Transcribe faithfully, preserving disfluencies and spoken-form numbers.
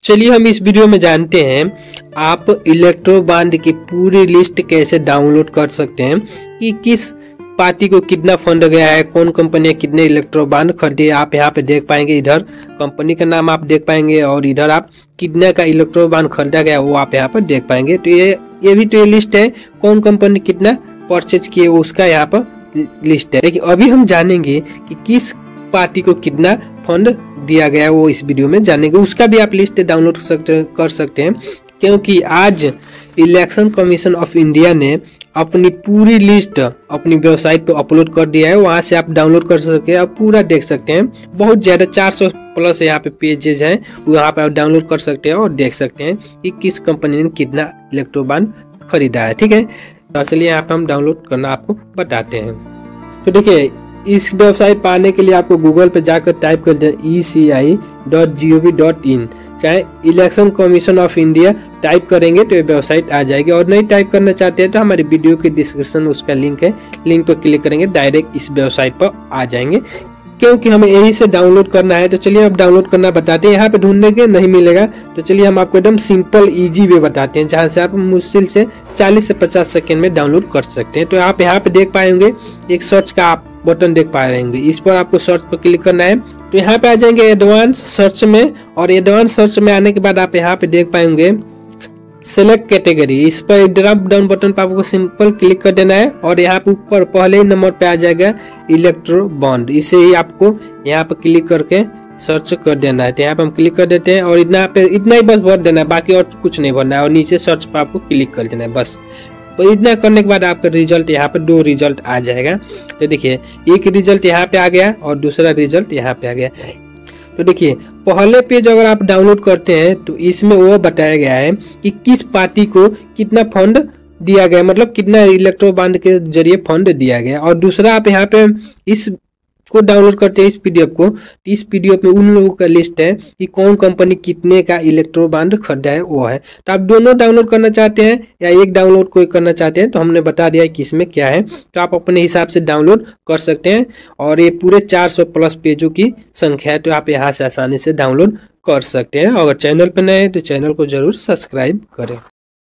चलिए हम इस वीडियो में जानते हैं आप इलेक्ट्रो बांड की पूरी लिस्ट कैसे डाउनलोड कर सकते हैं कि किस पार्टी को कितना फंड गया है, कौन कंपनी कितने इलेक्ट्रो बांड खरीदे। आप यहाँ पे देख पाएंगे, इधर कंपनी का नाम आप देख पाएंगे और इधर आप कितने का इलेक्ट्रो बांड खरीदा गया वो आप यहाँ पर देख पाएंगे। तो ये ये भी तो ये लिस्ट है, कौन कंपनी कितना परचेज किए उसका यहाँ पर लिस्ट है। लेकिन अभी हम जानेंगे कि किस पार्टी को कितना फंड दिया गया वो इस वीडियो में जानेंगे। उसका भी आप लिस्ट डाउनलोड सकते कर सकते हैं, क्योंकि आज इलेक्शन कमीशन ऑफ इंडिया ने अपनी पूरी लिस्ट अपनी वेबसाइट पे अपलोड कर दिया है। वहां से आप डाउनलोड कर सकते हैं, आप पूरा देख सकते हैं। बहुत ज़्यादा चार सौ प्लस यहाँ पे पेजेज हैं, वहाँ पे आप डाउनलोड कर सकते हैं और देख सकते हैं कि किस कंपनी ने कितना इलेक्ट्रो बांड खरीदा है। ठीक है, तो चलिए यहाँ पे हम डाउनलोड करना आपको बताते हैं। तो देखिए, इस वेबसाइट पर आने के लिए आपको गूगल पे जाकर टाइप कर दें E C I dot G O V dot in, चाहे election commission of India type करेंगे तो ये वेबसाइट आ जाएगी। और नहीं टाइप करना चाहते हैं तो हमारे वीडियो के डिस्क्रिप्शन में उसका लिंक है, लिंक पर क्लिक करेंगे डायरेक्ट इस वेबसाइट पर आ जाएंगे, क्योंकि हमें यही से डाउनलोड करना है। तो चलिए अब डाउनलोड करना बताते हैं। यहाँ पे ढूंढने के नहीं मिलेगा, तो चलिए हम आपको एकदम सिंपल इजी वे बताते हैं, जहाँ से आप मुश्किल से चालीस से पचास सेकंड में डाउनलोड कर सकते हैं। तो आप यहाँ पे देख पाएंगे एक सर्च का आप बटन देख पा रहे होंगे, इस पर आपको सर्च पर क्लिक करना है। तो यहाँ पे आ जाएंगे एडवांस सर्च में, और एडवांस सर्च में आने के बाद आप यहाँ पे देख पाएंगे सेलेक्ट कैटेगरी। इस पर ड्रॉप डाउन बटन पर आपको सिंपल क्लिक कर देना है और यहाँ पे ऊपर पहले ही नंबर पे आ जाएगा इलेक्ट्रो बॉन्ड। इसे ही आपको यहाँ पे क्लिक करके सर्च कर देना है। तो यहाँ पे हम क्लिक कर देते हैं और इतना पे इतना ही बस भर देना है, बाकी और कुछ नहीं भरना है। और नीचे सर्च पर आपको क्लिक कर देना है बस। तो इतना करने के बाद आपका रिजल्ट यहाँ पे दो रिजल्ट आ जाएगा। तो देखिए, एक रिजल्ट यहाँ पे आ गया और दूसरा रिजल्ट यहाँ पे आ गया। तो देखिए, पहले पेज अगर आप डाउनलोड करते हैं तो इसमें वो बताया गया है कि किस पार्टी को कितना फंड दिया गया, मतलब कितना इलेक्ट्रो बांड के जरिए फंड दिया गया। और दूसरा आप यहाँ पे इस को डाउनलोड करते हैं इस पीडीएफ को, तो इस पीडीएफ में उन लोगों का लिस्ट है कि कौन कंपनी कितने का इलेक्ट्रो बांड खरीदा है वो है। तो आप दोनों डाउनलोड करना चाहते हैं या एक डाउनलोड कोई करना चाहते हैं तो हमने बता दिया है कि इसमें क्या है, तो आप अपने हिसाब से डाउनलोड कर सकते हैं। और ये पूरे चार सौ प्लस पेजों की संख्या है, तो आप यहाँ से आसानी से डाउनलोड कर सकते हैं। अगर चैनल पर नए हैं तो चैनल को जरूर सब्सक्राइब करें।